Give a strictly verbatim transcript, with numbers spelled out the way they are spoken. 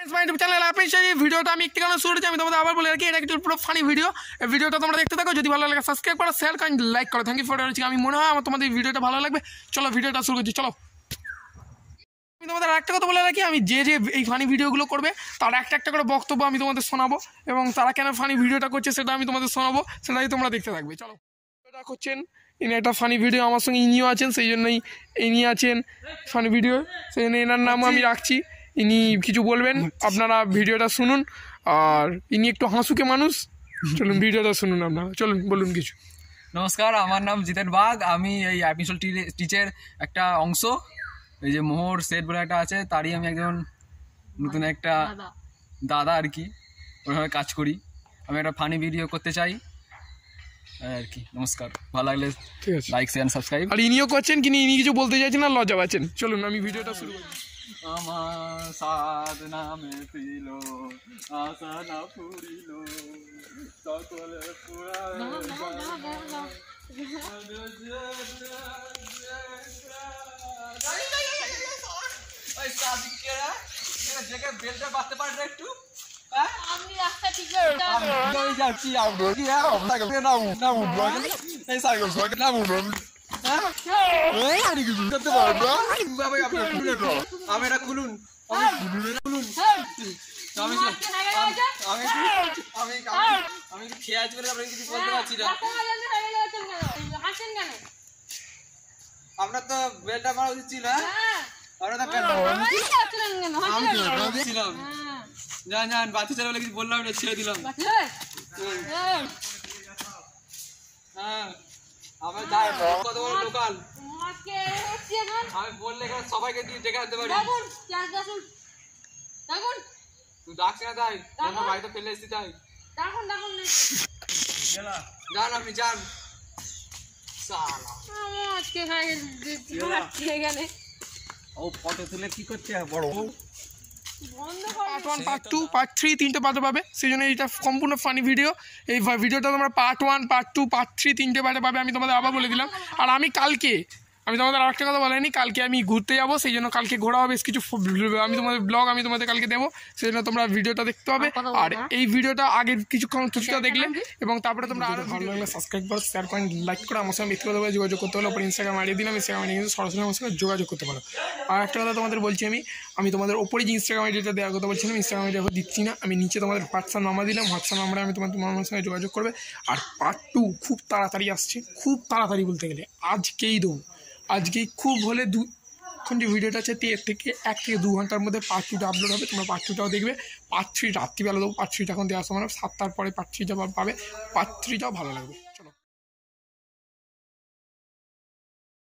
Channel আপনি সেই ভিডিওটা আমি একটু শুরু আমি তোমাদের আবার বলে রাখি এটা একটু পুরো ফানি ভিডিও। এই ভিডিওটা তোমরা দেখতে থাকো, যদি ভালো লাগে সাবস্ক্রাইব করো, শেয়ার করো, লাইক করো। Thank you for watching. আমি মনে হয় আমার তোমাদের ভিডিওটা ভালো লাগবে। চলো ভিডিওটা শুরু করছি, চলো। আমি তোমাদের একটা কথা বলে রাখি, আমি যে যে এই ফানি ভিডিওগুলো করবে তার একটা একটা করে বক্তব্য আমি তোমাদের শোনাবো এবং তারা কেন ফানি ভিডিওটা করছে সেটা আমি তোমাদের শোনাবো, সেটাই তোমরা দেখতে থাকবে। চলো, এটা করছেন ইনি একটা ফানি ভিডিও, আমার সঙ্গে ইনিও আছেন, সেই জন্যই ইনি আছেন ফানি ভিডিও, সেই জন্য এনার নাম আমি রাখছি। ইনি কিছু বলবেন, আপনারা ভিডিওটা শুনুন। আর ইনি একটু হাসুকে মানুষ, চলুন ভিডিওটা শুনুন আপনারা, চলুন বলুন কিছু। নমস্কার, আমার নাম জিতেন বাগ। আমি এই অ্যাপিসোল টিচের একটা অংশ, এই যে মোহর সেট বলে একটা আছে, তারই আমি একজন নতুন একটা দাদা আর কি, ওইভাবে কাজ করি। আমি একটা ফানি ভিডিও করতে চাই আর কি। নমস্কার, ভালো লাগলে ঠিক আছে, লাইক শেয়ার সাবস্ক্রাইব। আর ইনিও করছেন কিন্তু ইনি কিছু বলতে চাইছেন না, লজ্জা পাচ্ছেন। চলুন আমি ভিডিওটা শুরু করি। আমার সাদ নামে ছিল আশা না পুরিল, সকলে বেলটা বাঁধতে পারে না একটু। আমি রাস্তা ঠিক যাচ্ছি আমি এটা খুলুন, আমি খেয়ে আছি বলে আপনাকে কিছু বলতে পারছি না। আপনার তো বেলটা মারা উচিত ছিল। যান যান, বাচ্চা ছেলে বলে কিছু বললাম না, ছেড়ে দিলাম। হ্যাঁ, আমার কত বড় লোকাল, আমি বললে সবাইকে দিয়ে ডেকে আনতে পারি। তুই ডাকছি না তাই বাড়িতে ফেলে এসছি তাই। যান আপনি যান। ও ফটো তুলে কি করছে বড় part one, part two, part three, তিনটে পার্টে পাবে, সেই জন্য এটা সম্পূর্ণ ফানি ভিডিও। এই ভিডিওটা তোমরা part one, part two, part three, তিনটে পার্টে পাবে। আমি তোমাদের আবার বলে দিলাম। আর আমি কালকে, আমি তোমাদের আরেকটা কথা বলিনি, কালকে আমি ঘুরতে যাবো, সেই জন্য কালকে ঘোরা হবে কিছু, আমি তোমাদের ব্লগ আমি তোমাদের কালকে দেবো, সেই জন্য তোমরা ভিডিওটা দেখতে হবে। আর এই ভিডিওটা আগে কিছুক্ষণ কিছুটা দেখলে এবং তারপরে তোমরা আরও ভালো লাগলে সাবস্ক্রাইব করো, শেয়ার করো, লাইক করো। আমার সঙ্গে ব্যক্তিগতভাবে যোগাযোগ করতে হলে ওপর ইনস্টাগ্রাম আইডি দিলাম, ইনস্টাগ্রাম আইডি কিন্তু সরাসরি আমার সঙ্গে যোগাযোগ করতে পারো। আর একটা কথা তোমাদের বলছি, আমি আমি তোমাদের ওপরে যে ইনস্টাগ্রাম আইডিটা দেওয়ার কথা বলছিলাম, ইনস্টাগ্রাম আইডি এখন দিচ্ছি না, আমি নিচে তোমাদের হোয়াটসঅ্যাপ নাম্বার দিলাম, হোয়াটসঅ্যাপ নাম্বারে আমি তোমার তোমার সঙ্গে যোগাযোগ করবে। আর পার্ট টু খুব তাড়াতাড়ি আসছে, খুব তাড়াতাড়ি বলতে গেলে আজকেই দেবো, আজকেই খুব হলে দু এখন যে ভিডিওটা আছে এর থেকে এক থেকে দু ঘন্টার মধ্যে পার্ট টুটা আপলোড হবে, তোমরা পার্ট টুটাও দেখবে। পার্ট থ্রি রাত্রিবেলা দেবো, পার্ট থ্রিটা এখন দেওয়ার সময় সাতটার পরে পার্ট থ্রিটা পাবে, পার্ট থ্রিটাও ভালো লাগবে।